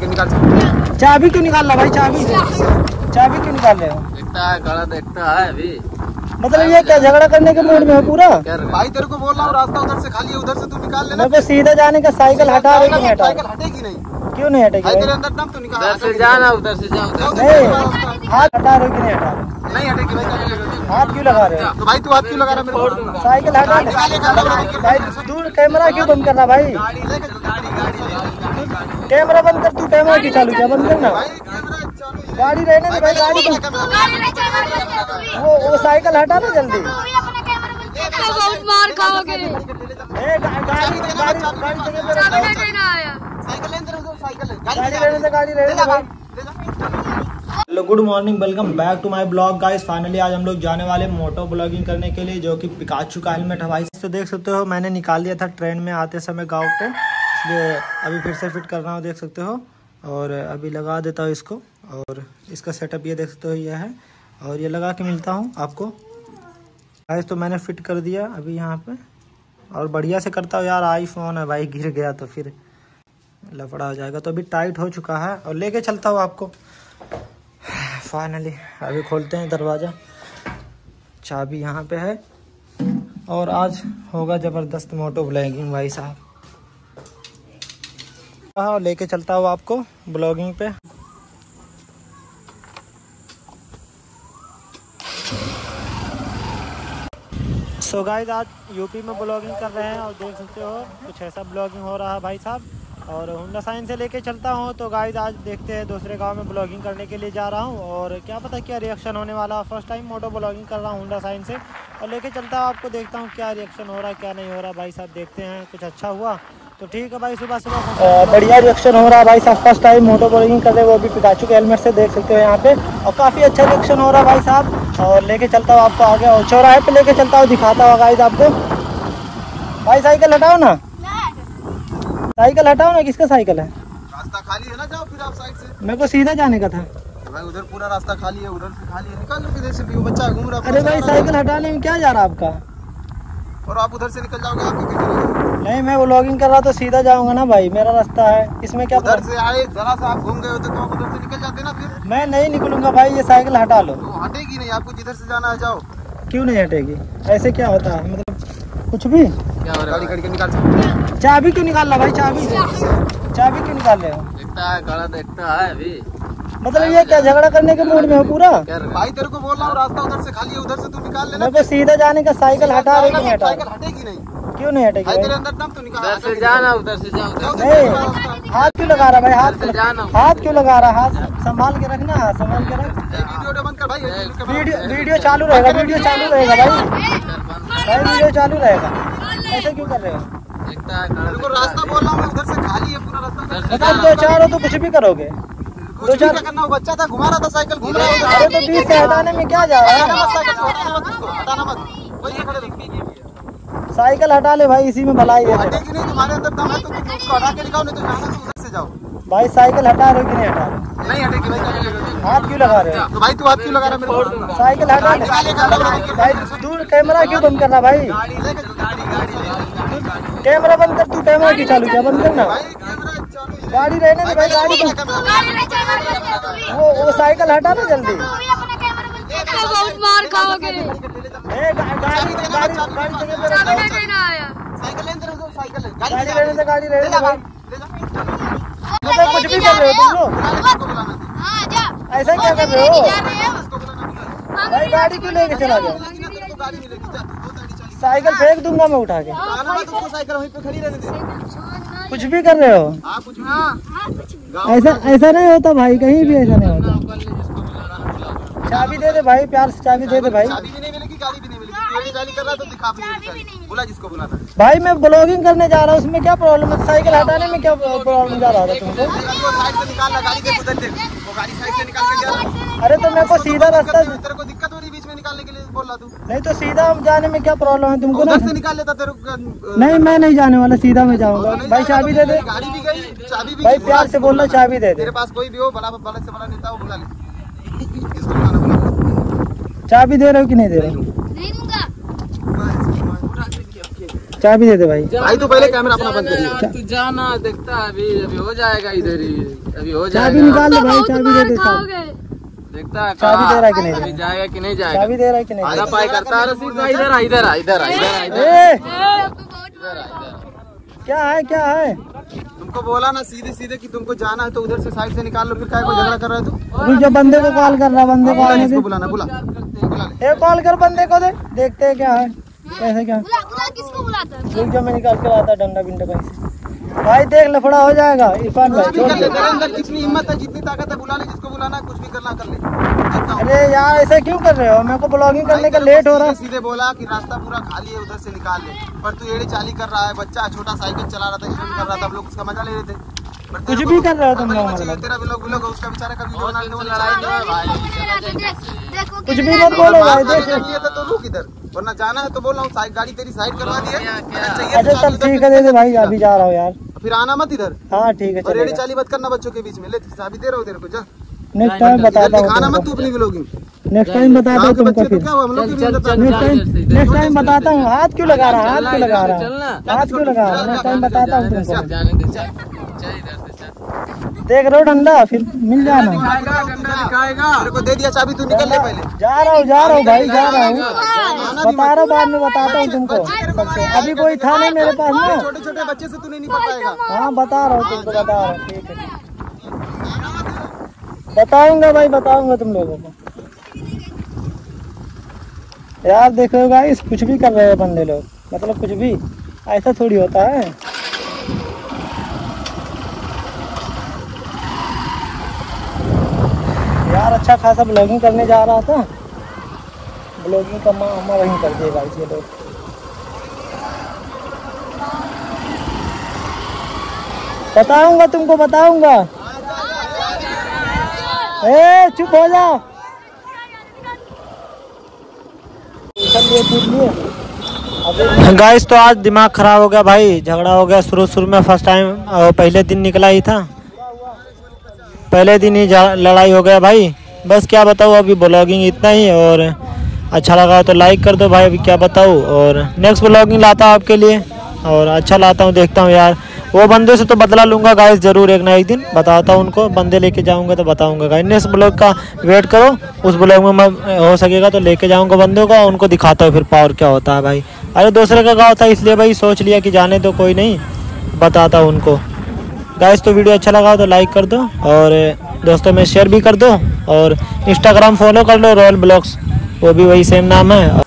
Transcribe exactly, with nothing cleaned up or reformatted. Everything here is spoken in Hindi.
करके निकाल। चाबी क्यों निकाल रहा भाई? चाबी चाबी क्यों निकाल रहे हो? देखता है गलत देखता है अभी। मतलब ये क्या झगड़ा करने के मूड में है पूरा? भाई तेरे को बोल रहा हूँ रास्ता उधर से खाली है, उधर से तू निकाल लेना। मेरे को सीधा जाने का साइकिल हटा रहे नहीं हटा? साइकिल हटेगी नहीं। क्यों नहीं हटेगी? तेरे अंदर दम तो निकाल। उधर से जाना, उधर से जाओ। नहीं, हाथ हटा रहे कि नहीं हटा रहे? नहीं हटेगी भाई। हाथ क्यों लगा रहे हो? तो भाई तू हाथ क्यों लगा रहा है? साइकिल हटा ले भाई। तू कैमरा क्यों बंद कर रहा भाई? कैमरा बंद कर। तू कैमरा क्यों चालू किया? बंद करना। गाड़ी रहने दे भाई। गाड़ी वो वो साइकिल हटा ना जल्दी। बहुत मार खाओगे। गाड़ी रहने दे, गाड़ी रहने दे भाई। Hello good morning, welcome back to my blog guys. Finally आज हम लोग जाने वाले मोटो ब्लॉगिंग करने के लिए, जो कि पिकाचू का हेलमेट है भाई। तो देख सकते हो मैंने निकाल दिया था ट्रेन में आते समय गाँव पे, इसलिए अभी फिर से फिट कर रहा हूँ, देख सकते हो। और अभी लगा देता हूँ इसको। और इसका सेटअप ये देख सकते हो ये है, और ये लगा के मिलता हूँ आपको गाइस। तो मैंने फिट कर दिया अभी यहाँ पे, और बढ़िया से करता हूँ यार। आईफोन है भाई, गिर गया तो फिर लफड़ा हो जाएगा। तो अभी टाइट हो चुका है और लेके चलता हूँ आपको। फाइनली अभी खोलते हैं दरवाज़ा। चाबी यहाँ पे है, और आज होगा ज़बरदस्त मोटो ब्लॉगिंग भाई साहब। हाँ, लेके चलता हूँ आपको ब्लॉगिंग पे। सो so गाइस आज यूपी में ब्लॉगिंग कर रहे हैं, और देख सकते हो कुछ ऐसा ब्लॉगिंग हो रहा है भाई साहब। और होंडा साइन से लेके चलता हूँ। तो गाइस आज देखते हैं, दूसरे गांव में ब्लॉगिंग करने के लिए जा रहा हूँ, और क्या पता क्या रिएक्शन होने वाला है। फर्स्ट टाइम मोटो ब्लॉगिंग कर रहा हूँ होंडा साइन से, और लेके चलता हूँ आपको। देखता हूँ क्या रिएक्शन हो रहा है क्या नहीं हो रहा भाई साहब। देखते हैं, कुछ अच्छा हुआ तो ठीक है भाई। सुबह सुबह बढ़िया रिएक्शन हो रहा है भाई साहब। फर्स्ट टाइम मोटो ब्लॉगिंग कर रहे हैं, वो भी पिकाचू के हेलमेट से, देख सकते हो यहाँ पे। और काफ़ी अच्छा रिएक्शन हो रहा है भाई साहब। और लेके चलता हूँ आपको आगे, और चौराहे पे लेके चलता हूँ, दिखाता हूँ गाइस आपको। भाई साइकिल हटाओ ना, साइकिल हटाओ ना। किसका साइकिल है? रास्ता खाली है ना, जाओ फिर आप साइड से। मेरे को सीधा जाने का था भाई। उधर पूरा रास्ता खाली है, उधर से खाली है, निकाल लो किधर से भी। वो बच्चा घूम रहा है। अरे भाई साइकिल हटाने में क्या जा रहा है आपका? और आप उधर से निकल जाओगे, आपके किधर? नहीं, मैं व्लॉगिंग कर रहा तो सीधा जाऊंगा ना भाई, मेरा रास्ता है। इसमें क्या? उधर से आए जरा सा आप घूम गए हो तो आप उधर से निकल जाते ना फिर। मैं नहीं निकलूंगा भाई, ये साइकिल हटा लो। तो हटेगी नहीं, आपको जिधर से जाना है जाओ। क्यों नहीं हटेगी? ऐसे क्या होता है मतलब कुछ भी? क्या हो रहा है? गाड़ी के निकाल। चाबी क्यों निकाल रहा भाई? चाबी चाबी क्यों निकाल रहे हो? देखता है गलत देखता है अभी। मतलब ये क्या झगड़ा करने के मूड में है पूरा? भाई तेरे को बोल रहा हूँ रास्ता उधर से खाली है, उधर से तू निकाल लेना। मेरे को सीधा जाने का साइकिल हटा रहे नहीं हटा? साइकिल हटेगी नहीं। क्यों नहीं हटेगी भाई? तेरे अंदर दम तो निकाल। उधर से जाना, उधर से जाओ। नहीं, हाथ क्यों लगा रहा भाई? हाथ हाथ क्यों लगा रहा? हाथ संभाल के रखना, हाथ संभाल के रख। वीडियो बंद कर भाई। वीडियो वीडियो चालू रहेगा, वीडियो चालू रहेगा भाई भाई वीडियो चालू रहेगा। ऐसे क्यों कर रहे हो? देखता है रास्ता बोल रहा हूँ, उधर से खाली है पूरा रास्ता। मतलब दो चार हो तो कुछ भी करोगे? दो चार करना। वो बच्चा था, घुमा रहा था साइकिल, घूम रहा है। अरे तो बीच से हटाने में क्या जा रहा है? हटाना मत, वही खड़े रहो। साइकिल हटा ले भाई, इसी में भलाई है। हटेगी नहीं, तुम्हारे अंदर दम है तो तुम उसको हटा के दिखाओ, नहीं तो जाना तो उधर से जाओ। भाई साइकिल हटा रहे हो कि नहीं हटा रहे? नहीं हटेगी भाई। हाथ क्यों लगा रहे हो? तो भाई तू हाथ क्यों लगा रहा है मेरे को? साइकिल हटा ले भाई। तू कैमरा क्यों बंद कर रहा भाई? कैमरा बंद कर। तू कैमरा क्यों चालू किया? बंद करना। गाड़ी रहने दे भाई। गाड़ी वो वो साइकिल हटा ना जल्दी। बहुत मार खाओगे। गाड़ी गाड़ी गाड़ी रहने दे, गाड़ी रहने दे भाई। मतलब कुछ भी कर रहे हो तुम लोग? ऐसा क्या कर रहे हो भाई? गाड़ी क्यों लेके चला गया? साइकिल फेंक दूंगा मैं उठा के। साइकिल वहीं पे खड़ी रहने दे। कुछ भी कर रहे हो? ऐसा ऐसा नहीं होता भाई, कहीं भी ऐसा नहीं होता। चाबी दे दे भाई, प्यार से चाबी दे दे भाई। चाबी भी नहीं मिलेगी, गाड़ी भी नहीं मिलेगी। गाड़ी कर रहा तो दिखा भी नहीं। बोला जिसको बुलाना है। भाई मैं ब्लॉगिंग करने जा रहा हूँ, उसमें क्या प्रॉब्लम है? साइकिल हटाने में क्या प्रॉब्लम जा रहा था तुमको? साइड से निकाल, गाड़ी देख उधर देख, वो गाड़ी साइड से निकाल के गया। अरे तो मेरे को सीधा रास्ता, तेरे को दिक्कत हो रही बीच में निकालने के लिए बोल रहा तू। नहीं तो सीधा जाने में क्या प्रॉब्लम है तुमको? ना उधर से निकाल लेता तेरे को। नहीं, मैं नहीं जाने वाला, सीधा मैं जाऊंगा भाई। चाबी दे दे। गाड़ी भी गई, चाबी भी। भाई प्यार से बोलना, चाबी दे दे। तेरे पास कोई भी हो, बड़ा बड़ा से बड़ा नेता हो, बुला ले। इसको बुलाना, बुला। चाबी दे रहे हो कि नहीं दे रहे हो? चाबी दे दे भाई। भाई तू पहले कैमरा अपना बंद करिए। तू जाना देखता है, अभी अभी हो जाएगा इधर ही, अभी हो चाबी जाएगा। निकाल ले भाई, बहुत चाबी दे मार दे साहब। खाओगे। देखता है चाबी दे रहा है कि नहीं? अभी जाएगा कि नहीं जाएगा? चाबी दे रहा है कि नहीं? आधा पाई करता है रसीद का। इधर आ, इधर आ, इधर आ, इधर आ, इधर आ, ए, इधर आ, इधर आ। क्या है क्या है? तुमको बोला ना सीधे सीधे कि तुमको जाना है तो उधर से साइड से निकाल लो, फिर काय को झगड़ा कर रहा है तू? रुक जा, बंदे को कॉल कर रहा, बंदे को बुला आने इसको, दे। बुलाना बुला बुला ले। ए कॉल कर बंदे को दे, देखते हैं क्या है कैसे क्या। बुला बुला किसको बुलाता है? रुक जा, मैं निकाल के लाता डंडा बिंडा कहीं से। भाई देख लफड़ा हो जाएगा इरफान भाई। कुछ भी कर ले, तेरे अंदर कितनी हिम्मत है, जितनी ताकत है, बुला ले जिसको बुलाना है, कुछ भी करना कर ले। देखता हूँ। अरे यार ऐसा क्यों कर रहे हो? मेरे को ब्लॉगिंग करने का लेट हो रहा है। सीधे सीधे बोला कि रास्ता पूरा खाली है, उधर से निकाल ले, पर तू एड़ी चाली कर रहा है। बच्चा छोटा साइकिल चला रहा था, स्टंट कर रहा था, हम लोग उसका मजा ले रहे थे। पर कुछ तेरे भी को- कर रहे हो तुम लोग बच्चे मतलब। तेरा भी लोग भी लोग उसका बेचारा का वीडियो बना ले, वो लड़ाई नहीं है भाई। देखो कुछ भी मत बोलो भाई, देख। चाहिए तो रुक इधर, वरना जाना है तो बोल रहा हूँ साइड गाड़ी तेरी साइड करवा दी है। चाहिए अच्छा तो सब चाबी उधर ठीक से है, दे दे दे भाई, अभी जा रहा हूँ यार। फिर आना मत इधर। हाँ ठीक है और एड़ी चलेगा। चाली मत करना बच्चों के बीच में। ले चाबी दे रहा हूँ तेरे को, जा नेक्स्ट टाइम बताता हूँ दिखाना मत तू तुमको। अपनी व्लॉगिंग। नेक्स्ट टाइम बताता गाँव हूँ के तुमको बच्चे तो फिर। क्या हुआ, हम लोग की भी चल, मदद चल, करते नेक्स्ट टाइम इधर से, इधर नेक्स्ट टाइम बताता हूँ। हाथ क्यों लगा रहा, हाथ क्यों लगा रहा, चलना। हाथ क्यों लगा रहा? नेक्स्ट टाइम बताता हूँ तुमको। जाने दे, चल चल इधर से, चल। देख रहे हो डंडा, फिर मिल जाना। दिखाएगा, डंडा दिखाएगा। तेरे को दे दिया चाबी, तू निकल ले पहले। जा रहा हूँ जा रहा हूँ भाई, जा रहा हूँ। आना भी बता रहा हूँ, बाद में बताता हूँ तुमको। अभी कोई था नहीं मेरे पास ना। छोटे छोटे बच्चे से तू नहीं निपट पाएगा। हाँ बता रहा हूँ तुमको, बता रहा हूँ। ठीक है बताऊंगा भाई, बताऊंगा तुम लोगों को। यार देखो गाइस, कुछ भी कर रहे हैं बंदे लोग, मतलब कुछ भी, ऐसा थोड़ी होता है। यार अच्छा खासा ब्लॉगिंग करने जा रहा था, ब्लॉगिंग का माँ अम्मा वहीं कर दिए गाइस ये लोग। बताऊंगा तुमको, बताऊंगा। ए चुप हो जा। गाइस तो आज दिमाग खराब हो गया भाई, झगड़ा हो गया शुरू शुरू में। फर्स्ट टाइम पहले दिन निकला ही था, पहले दिन ही लड़ाई हो गया भाई। बस क्या बताऊँ, अभी ब्लॉगिंग इतना ही। और अच्छा लगा तो लाइक कर दो भाई, अभी क्या बताऊँ। और नेक्स्ट ब्लॉगिंग लाता हूँ आपके लिए, और अच्छा लाता हूँ, देखता हूँ यार। वो बंदे से तो बदला लूँगा गाइस ज़रूर, एक ना एक दिन बताता हूँ उनको। बंदे लेके जाऊँगा तो बताऊँगा गाइस। नेक्स्ट ब्लॉग का वेट करो, उस ब्लॉग में मैं हो सकेगा तो लेके जाऊँगा बंदों को, उनको दिखाता हूँ फिर पावर क्या होता है भाई। अरे दूसरे का गाँव था इसलिए भाई सोच लिया कि जाने तो कोई नहीं, बताता हूँ उनको गाइस। तो वीडियो अच्छा लगा तो लाइक कर दो, और दोस्तों में शेयर भी कर दो, और इंस्टाग्राम फॉलो कर लो रॉयल ब्लॉग्स, वो भी वही सेम नाम है।